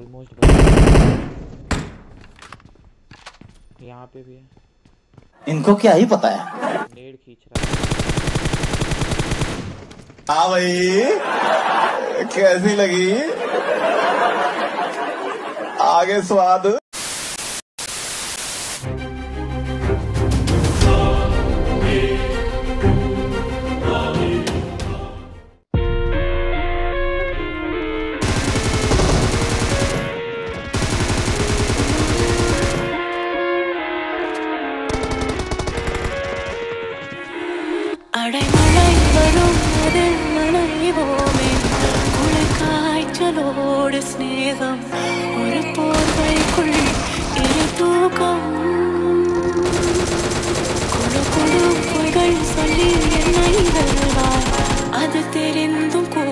Almost यहाँ पे भी है। इनको क्या ही पता है। नेड खींच रहा है। हाँ भाई कैसी लगी आगे स्वाद। காய்ச்சலோடு ஸ்நேகம் ஒரு போர்வைக்குள் இரு தூக்கம் குழு குழு பொய்கள் சொல்லி என்னை வெல்வாய் அது தெரிந்தும்